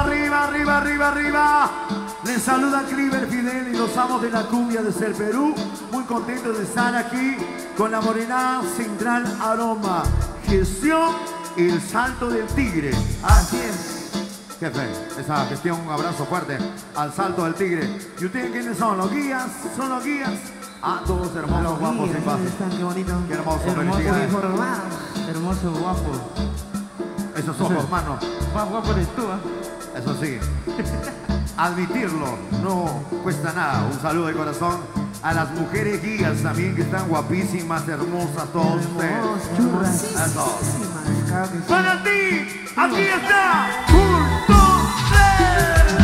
arriba, arriba, arriba, arriba. Les saluda Cliver Fidel y los amos de la cumbia desde el Perú. Muy contentos de estar aquí con la Morena Central Aroma. Gestión El Salto del Tigre. Así es. Jefe, esa gestión, un abrazo fuerte al Salto del Tigre. ¿Y ustedes quiénes son? ¿Los guías? ¿Son los guías? Ah, todos hermosos, guapos, sin base. Qué bonito. Qué hermoso, hermoso, felicidades. Hermoso, guapo. Esos ojos, mano. Más guapo eres tú, ¿eh? Eso sí. Admitirlo no cuesta nada. Un saludo de corazón a las mujeres guías también que están guapísimas, hermosas, todos ustedes. Eso. Para ti, aquí está. 1, 2, 3.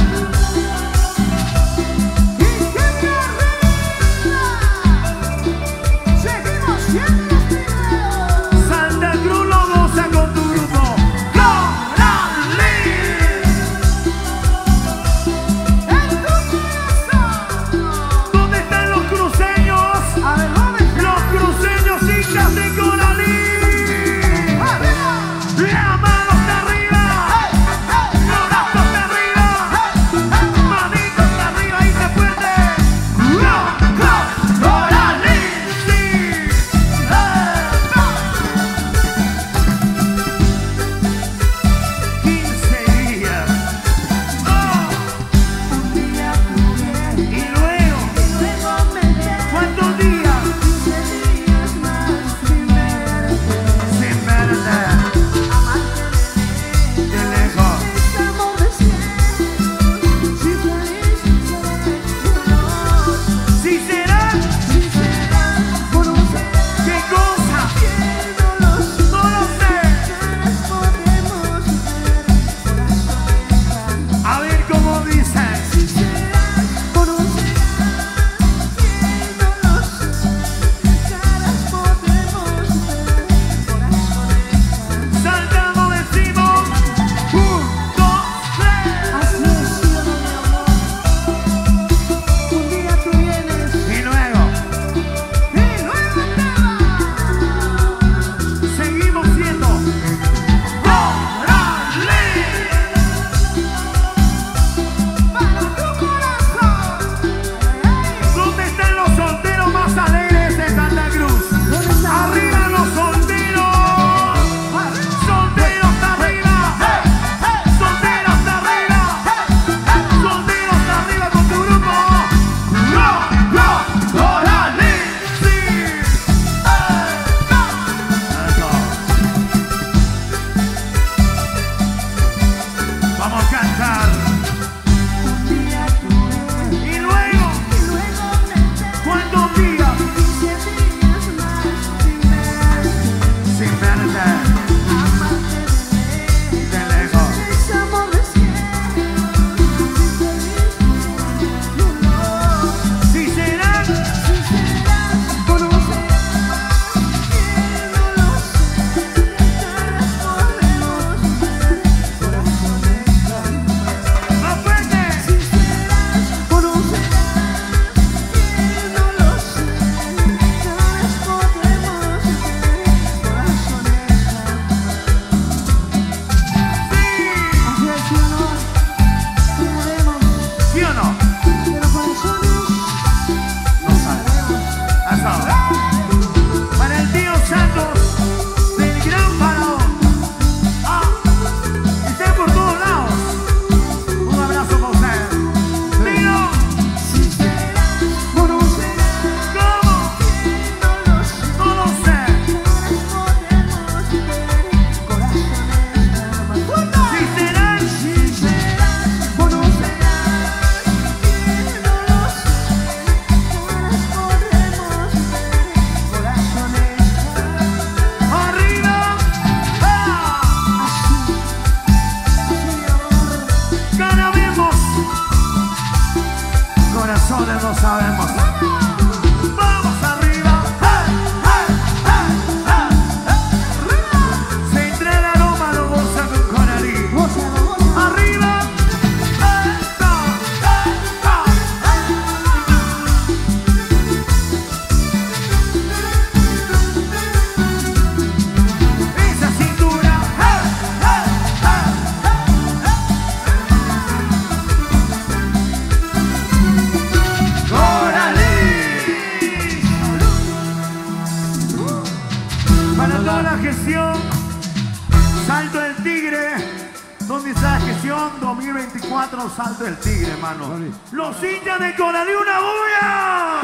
No sabemos. Vamos arriba. Central Aroma lo goza con Conalí. Arriba. Esa cintura. 4 salto el tigre, hermano. Los hinchas de Coralí, una bulla.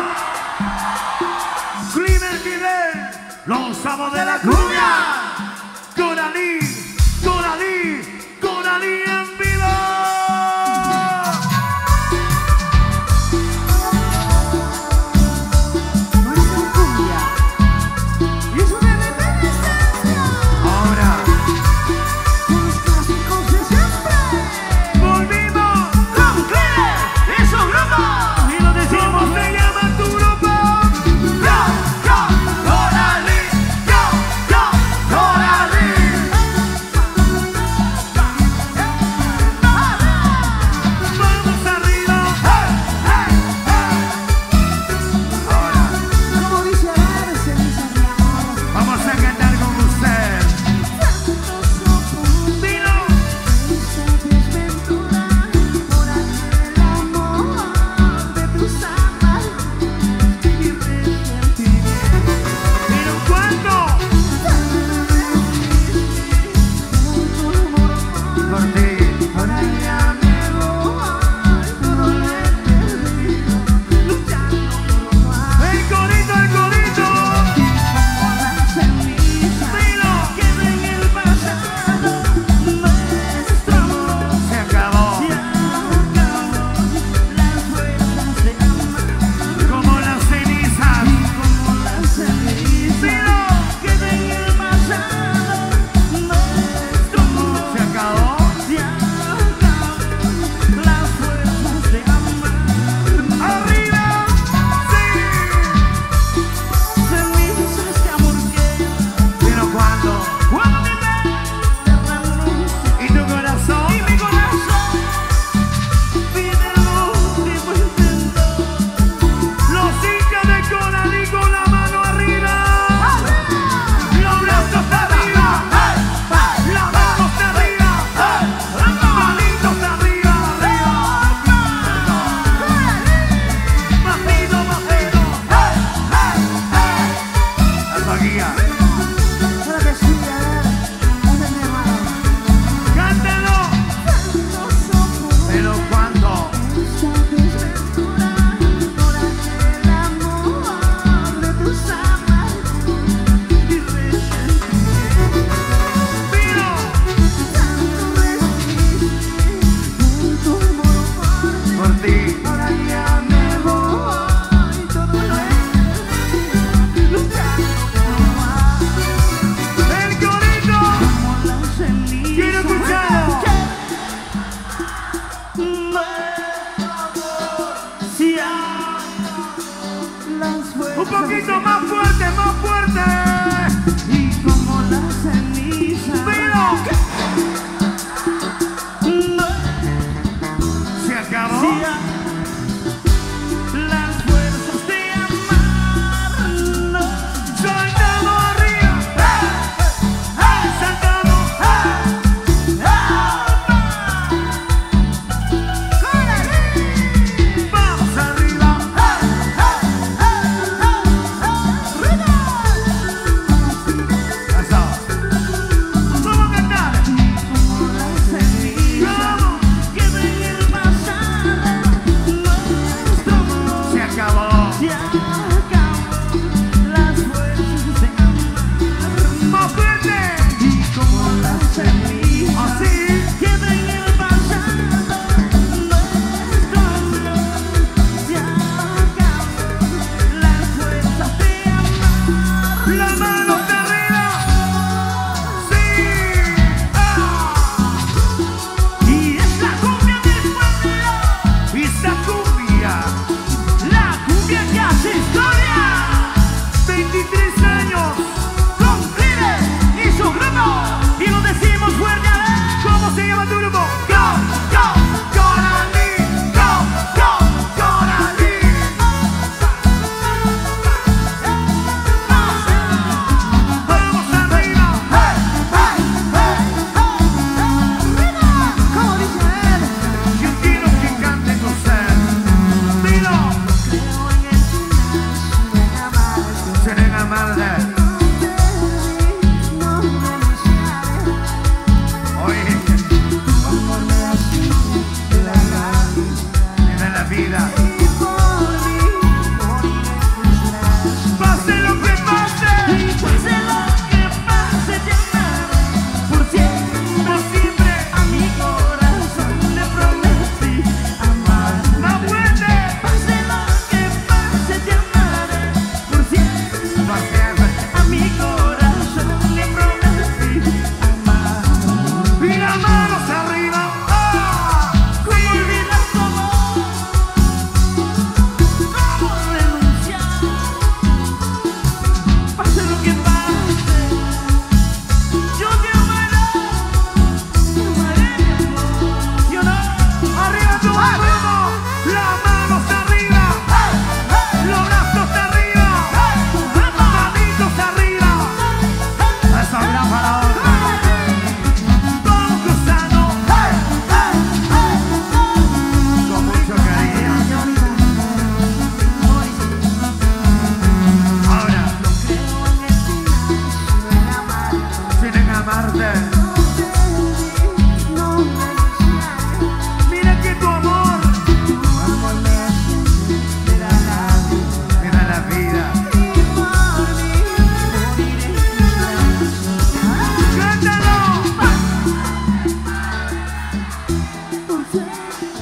Cliver Fidel, los amos de la cumbia. Coralí, Coralí, Coralí en vivo. Un poquito más fuerte, más fuerte. Y como la ceniza. ¡Pero! Se acabó. Sí, las fuerzas de amarnos. Saltamos arriba. Saltamos. Vamos arriba. Eso. Vamos a cantar. Como la ceniza. Vamos. Que ven el pasado.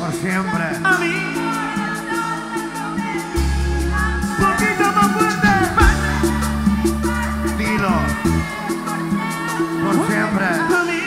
por siempre. A mí. Poquito más fuerte. Dilo. Por siempre. A mí.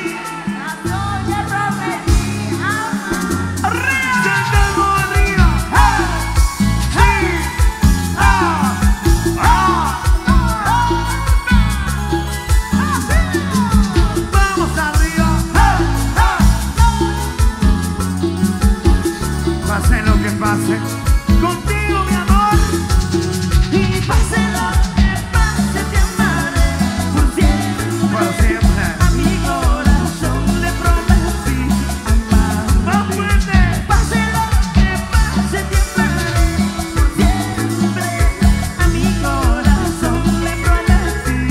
Pase lo que pase, Contigo, mi amor. Y pase lo que pase, te amaré por siempre. por siempre. A mi corazón le prometí amar. Más fuerte. Pase lo que pase, te amaré por siempre. A mi corazón le prometí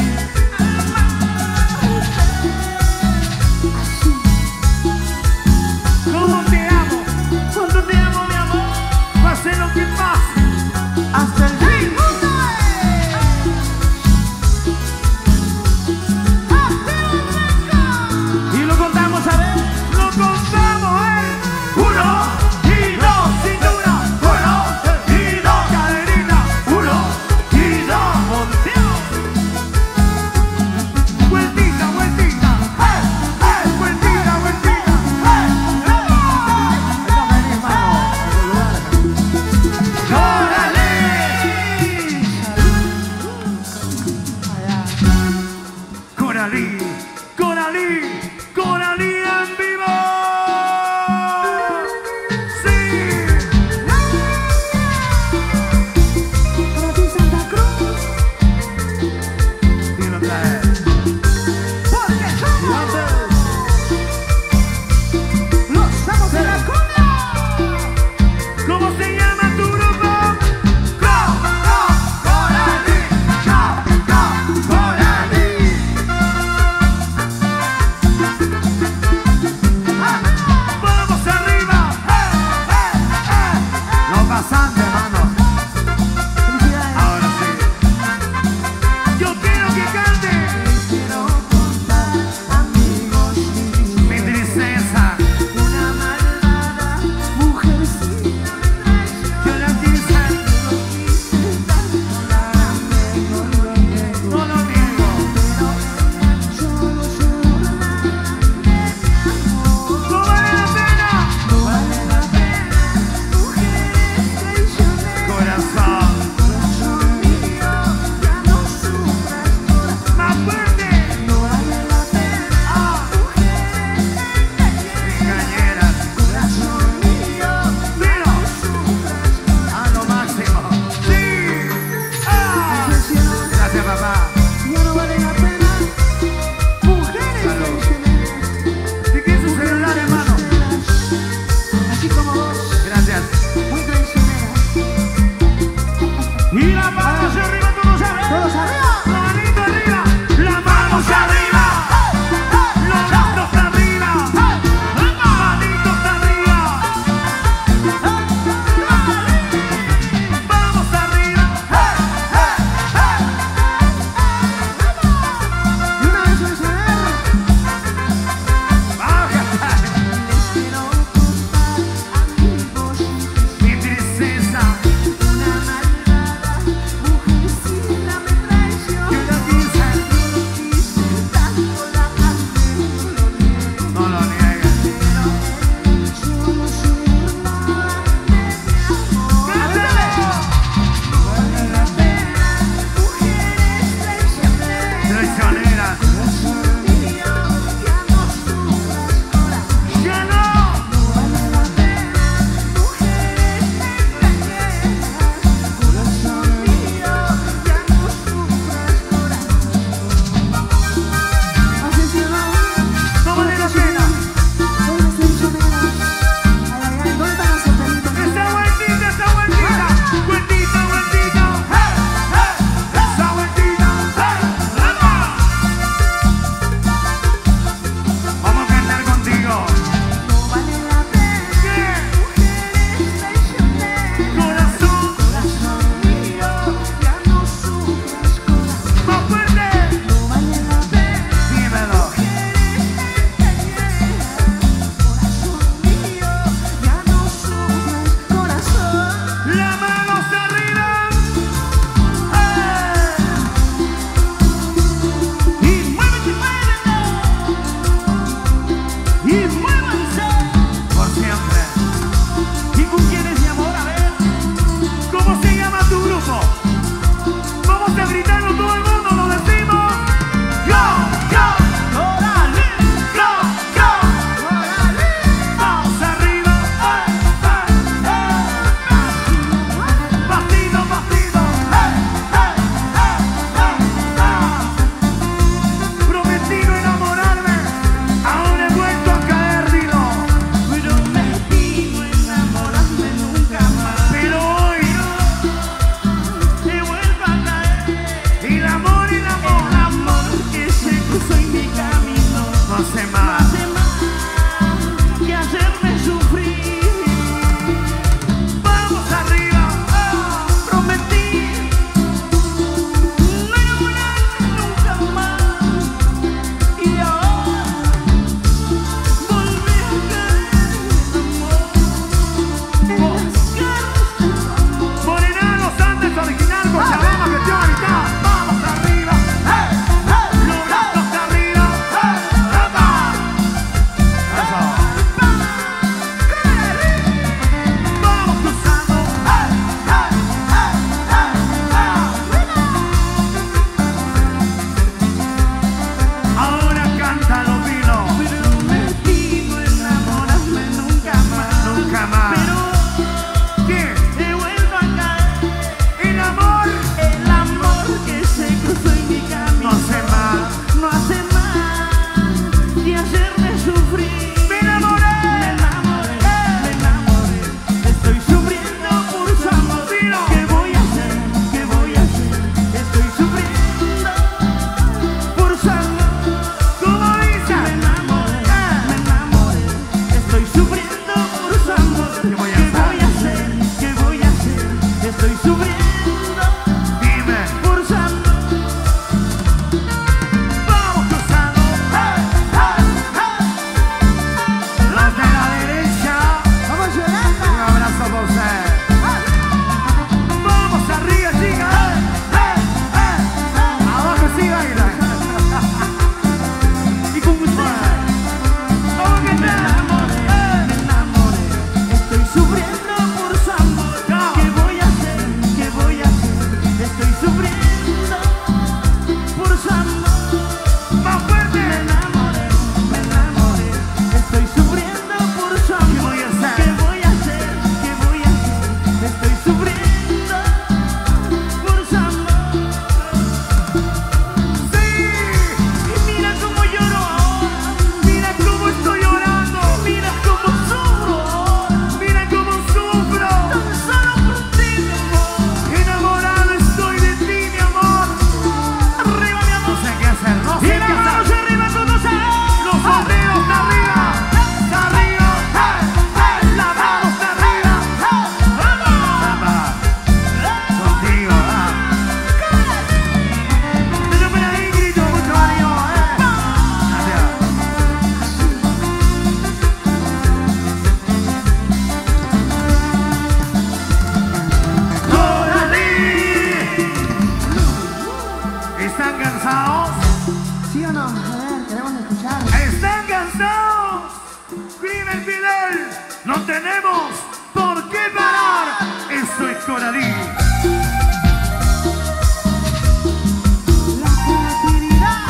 amar. ¿Cómo te amo? ¿Cuánto te amo, mi amor? Pase lo que pase. Hasta el fin. Y lo contamos, a ver. Lo contamos, Uno y dos, cintura. Uno y dos, caderita. Uno y dos, volteo. Vueltita, vueltita. Vueltita, vueltita. ¡Órale! Coralí, Coralí, Coralí en vivo. Sí. Para ti, Santa Cruz. Dilo otra vez. Porque somos los amos de la cumbia. ¿Cómo se llama tu grupo? Coralí, Coralí. Vamos arriba. No pasan de mano. Felicidades. Ahora sí. Yo quiero que cante Quiero contar, amigos, mi tristeza. una malvada mujercita me traicionó. Yo la quise, no lo niego. No vale la pena. Corazón, más fuerte. Cañeras. Pero a lo máximo. Sí. Gracias, papá. ¿De qué es su celular, hermano? Así como vos, Gracias. muy traicionera. Y la mano hacia arriba, todos arriba. Todos arriba. La manito arriba. La mano hacia arriba. Los brazos arriba. Manitos arriba. Vamos arriba. Y una vez traicionera. Vamos. Les quiero contar, amigos, ¿Qué voy a ¿Qué hacer? voy a hacer? ¿Qué voy a hacer? Estoy sufriendo, Dime. forzando. Vamos cruzando. Los de la derecha. Vamos llorando. Un abrazo por usted. Vamos arriba, chicas. Abajo sí baila. Y con usted. ¿Cómo que Me enamoré, estoy sufriendo por su amor. No. ¿Qué voy a hacer? ¿Qué voy a hacer? Estoy sufriendo por su amor. ¡Más fuerte! Me enamoré, estoy sufriendo por su amor. voy a hacer? ¿Qué voy a hacer? ¿Qué voy a hacer? Estoy sufriendo por su amor. ¡Sí! Y mira cómo lloro ahora, Mira cómo estoy llorando. mira cómo sufro ahora. Mira cómo sufro. Tan solo por ti, mi amor. Enamorado estoy de ti, mi amor. Arriba, mi amor. No sé qué hacer, no Y sé qué las manos hacer. arriba todos. Los sombreros de arriba. De arriba. La mano de arriba. Papá. Contigo, Pero por ahí grito mucho ánimo, Gracias. ¡Coralie! ¿Están cansados? ¿Sí o no? A ver, queremos escuchar. ¿Están cansados? Crimen Fidel, no tenemos por qué parar. Esto es Coralie. La creatividad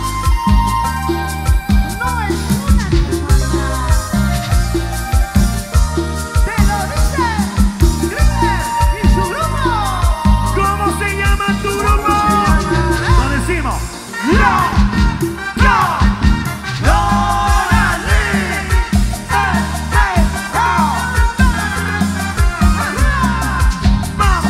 no es una casualidad. Te lo dice Griller y su grupo. ¿Cómo se llama tu grupo? Lo decimos. ¡No! ¡Coralie! ¡Vamos!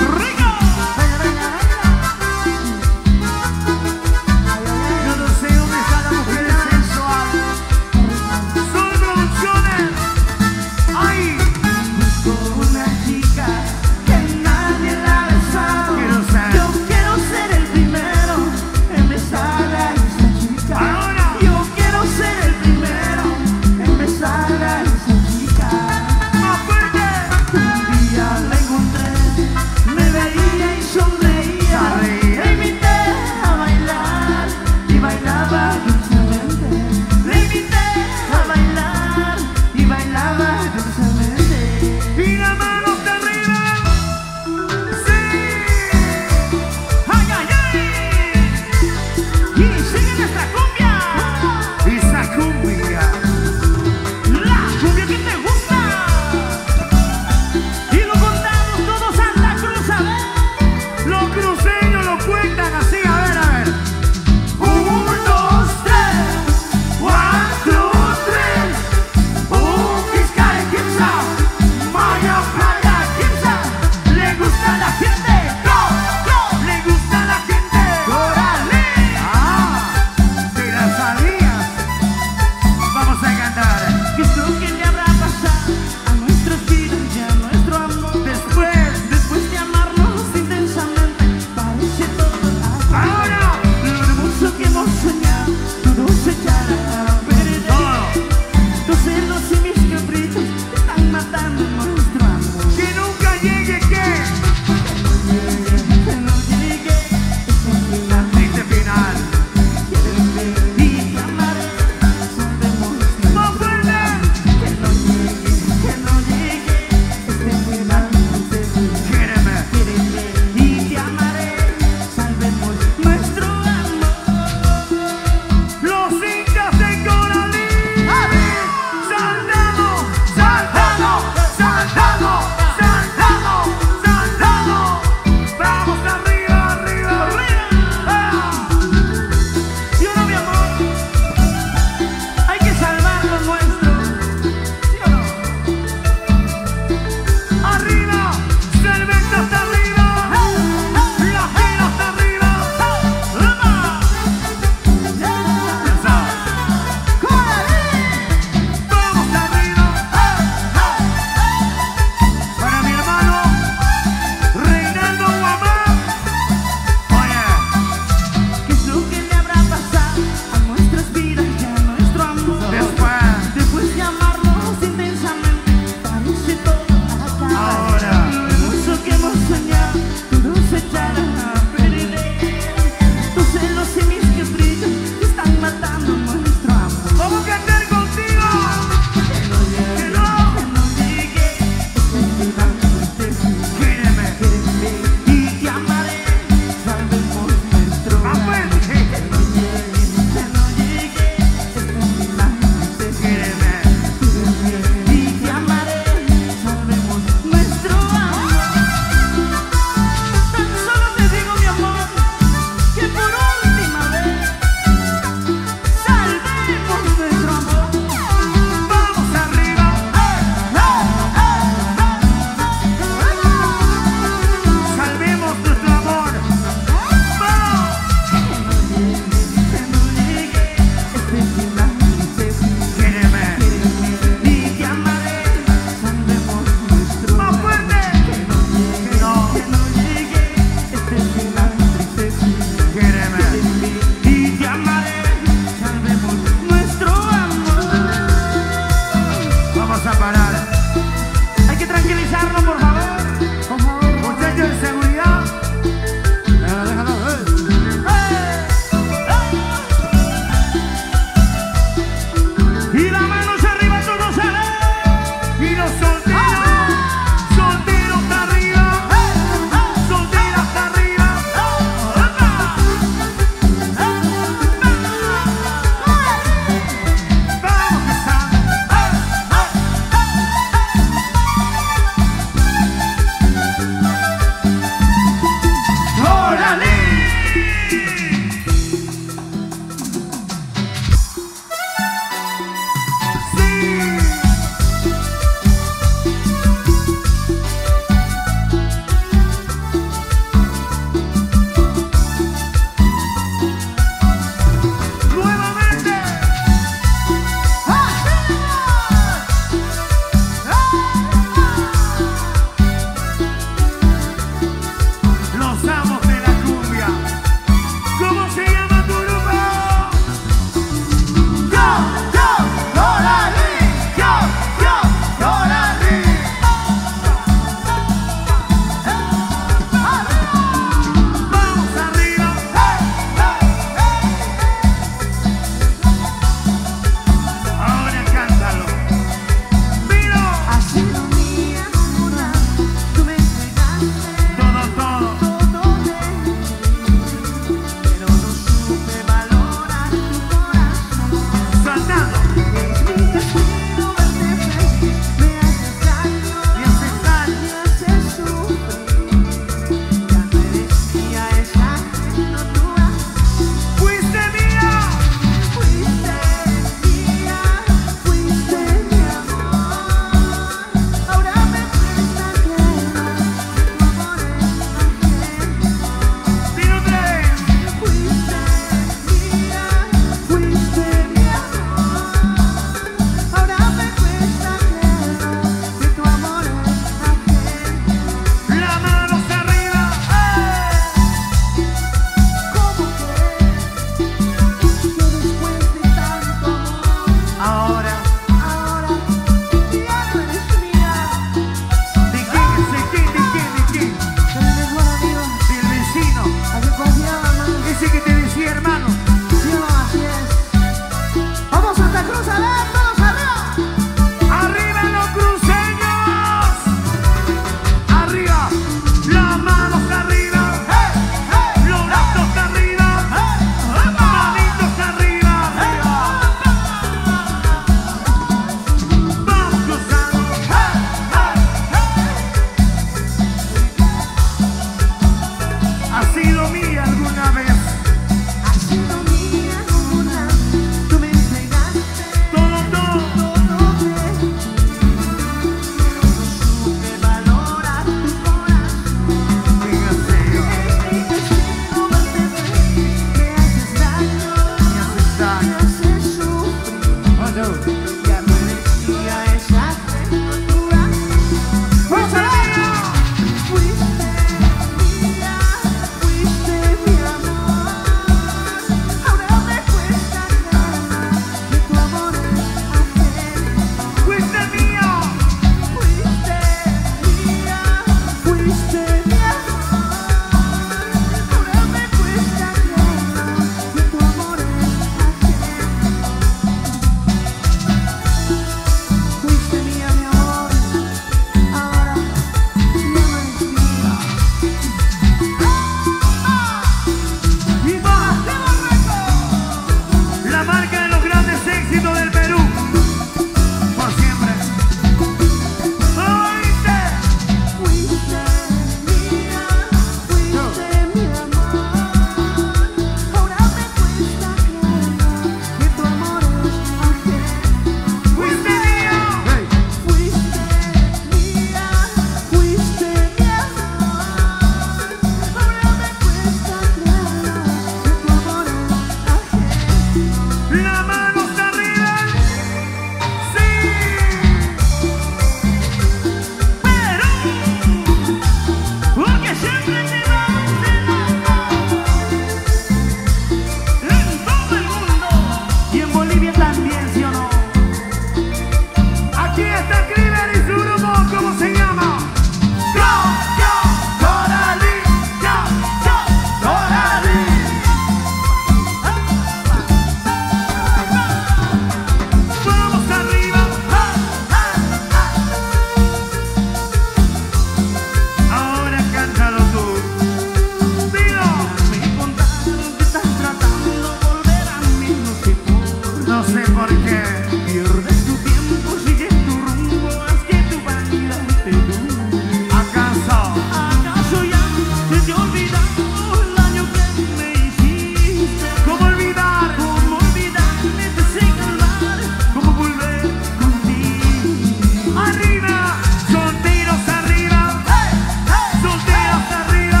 sé por qué. Pierdes tu tiempo, sigues tu rumbo, haz que tu vanidad te dure. ¿Acaso Ya se te olvidó el daño que me hiciste? cómo olvidar? ¿Cómo olvidarme de ese calvar? ¿Cómo volver contigo? Arriba, solteros arriba, solteros arriba.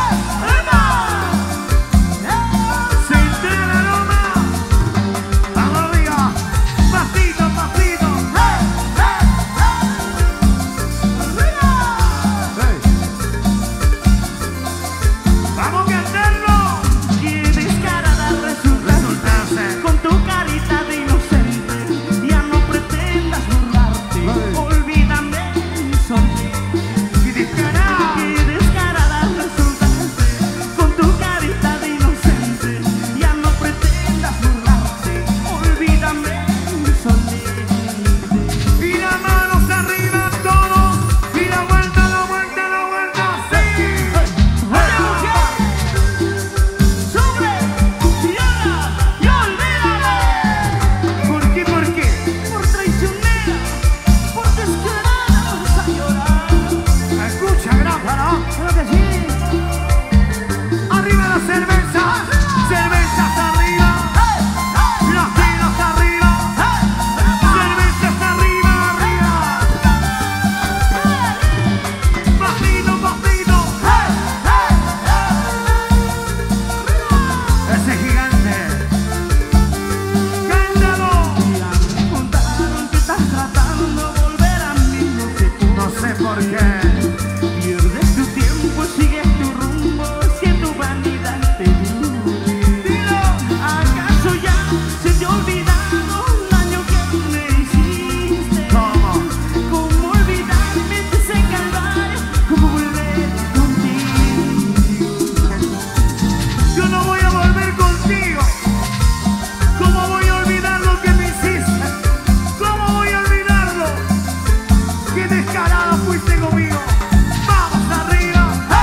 Central Aroma, vamos arriba, pasito, pasito. Hey. Vamos a cantarlo. Qué descarada resultaste con tu carita de inocente. Ya no pretendas burlarte. Olvídame, sonríe. Y descarado. Qué descarada resultaste con tu carita de inocente. Ya no pretendas burlarte. Olvídame, sonríe. Y las manos arriba todos. Y la vuelta, la vuelta, la vuelta. Sí. Oye, mujer, sube y llora y olvídame. ¿Por qué? ¿Por qué? Por traicionera, por descarada vas a llorar. Escucha, gráfalo. Claro que sí. Arriba la cerveza. Cervezas arriba. Los vinos arriba. Cervezas arriba, arriba. Pasito, pasito. Ese gigante. Cántalo. Ya me contaron que estás tratando de volver a mí, No sé por qué. Pierdes tu tiempo, sigues tu rumbo, si tu vanidad te dure. Dilo. ¿Acaso ya se te ha olvidado el daño que me hiciste? ¿Cómo? ¿Cómo olvidarme de ese calvario? ¿Cómo volver contigo? Yo no voy a volver contigo. ¿Cómo voy a olvidar lo que me hiciste? ¿Cómo voy a olvidarlo? ¡Qué descarado fuiste conmigo! ¡Vamos arriba!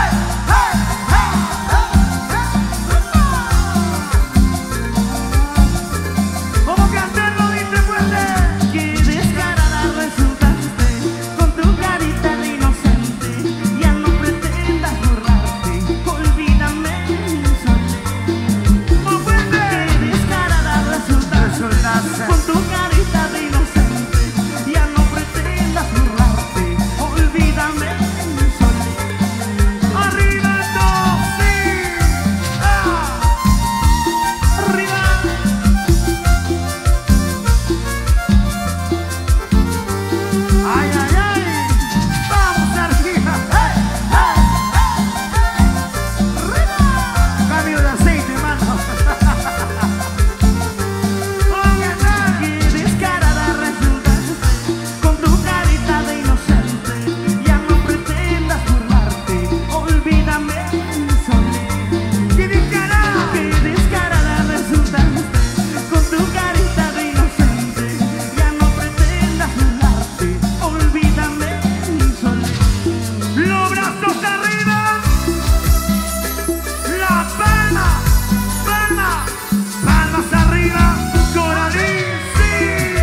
¿Cómo cantarlo, dice fuerte? Qué descarada resultaste con tu carita de inocente. Ya no pretendas burlarte. Olvídame, sonríe. ¡Más fuerte! Qué descarada resultaste con tu carita de inocente. Ya no pretendas burlarte. Olvídame, sonríe. ¡Arriba todos! ¡Sí! ¡Ah! Arriba. ¡Ay, ay, ay! ¡Vamos arriba! Cambio de aceite, mano. ¡Vamos a cantar! Qué descarada resultaste con tu carita de inocente. Ya no pretendas burlarte. Olvídame, sonríe. ¡Qué descarado! Qué descarada resultaste con tu carita de inocente. Ya no pretendas burlarte. Olvídame, sonríe. ¡Los brazos arriba! ¡La palma! ¡Palma! ¡Palmas arriba! ¡Coralín! ¡Sí!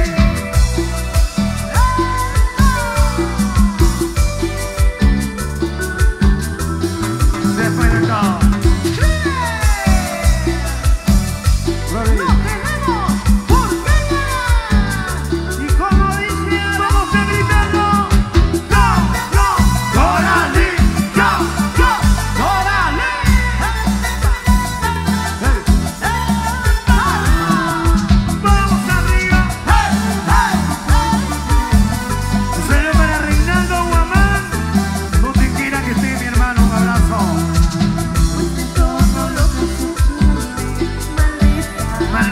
Después de todo. ¡Nos tenemos porteña! Y como dice, vamos a gritarlo. ¡Go! ¡Go! ¡Coralín! ¡Go! ¡Go! ¡Coralín! ¡Vamos arriba! Solo para Reinaldo Guamán. Donde quiera que esté, mi hermano, un abrazo. Todo lo que sufrí, maldita.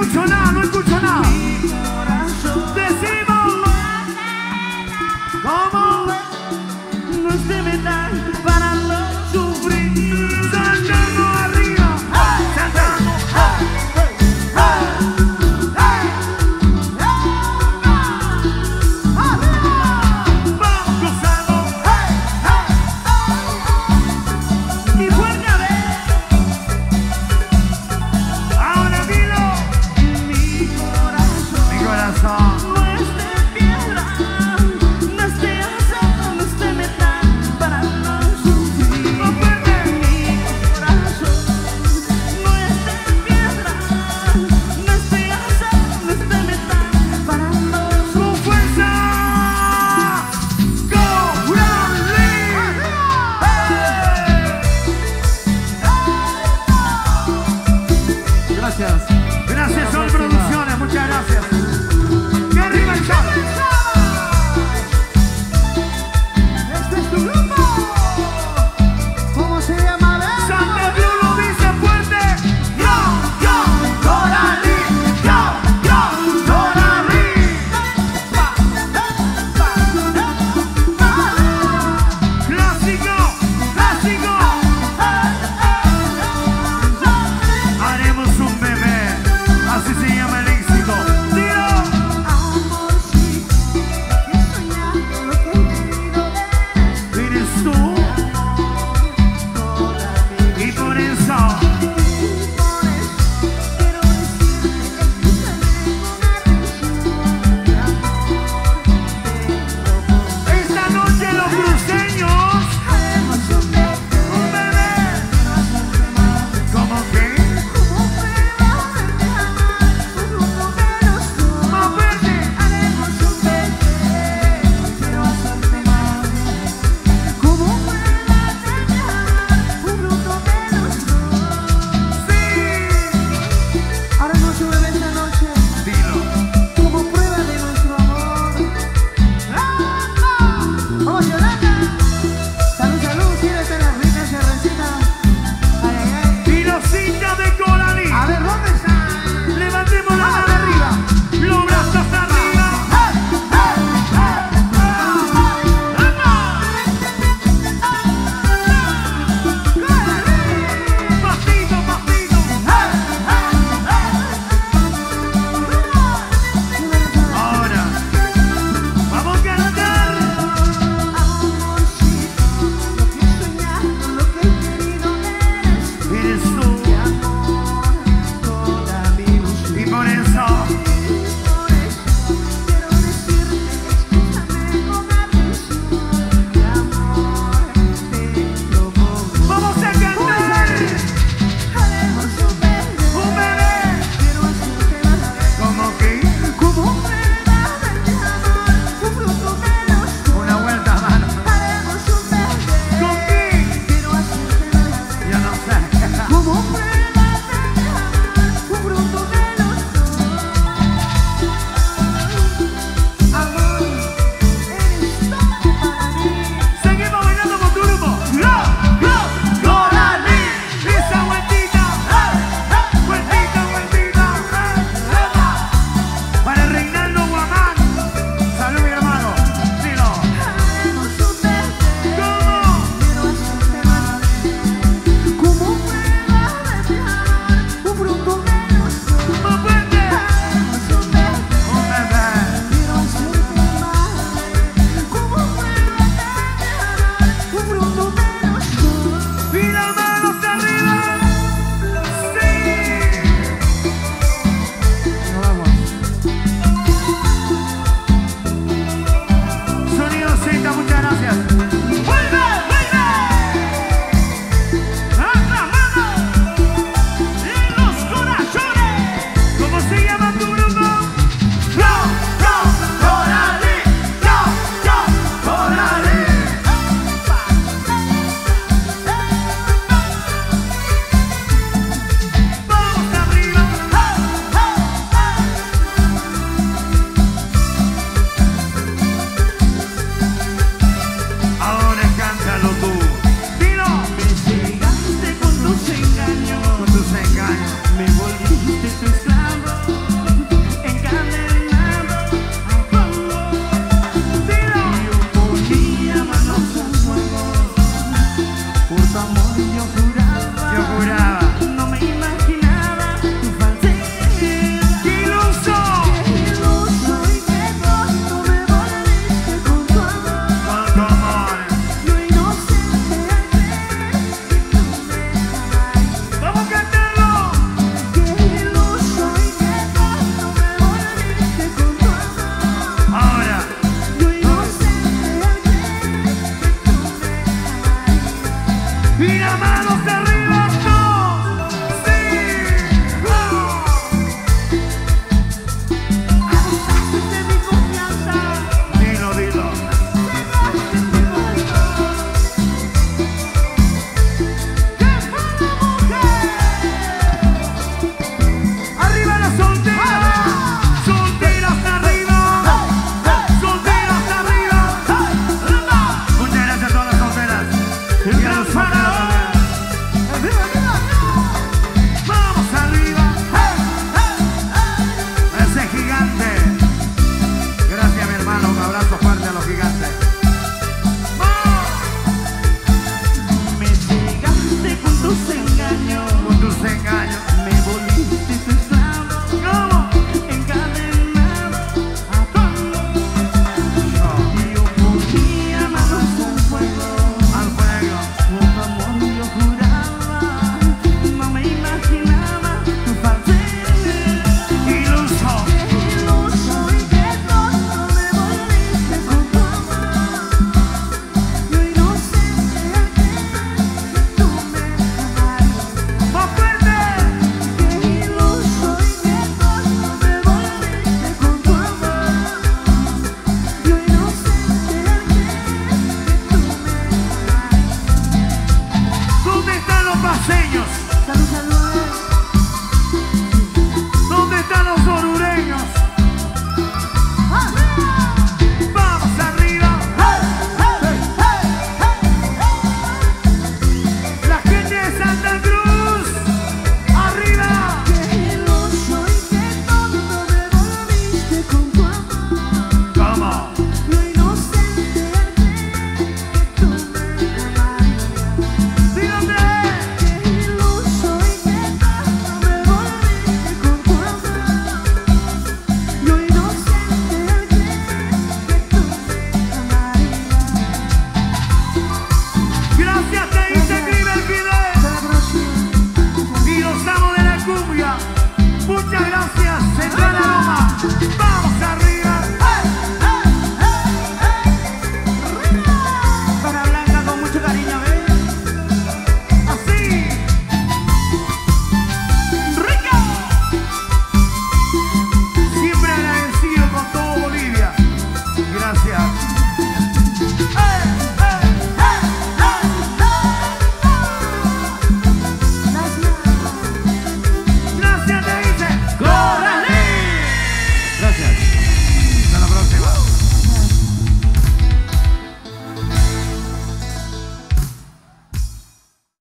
mucho nada.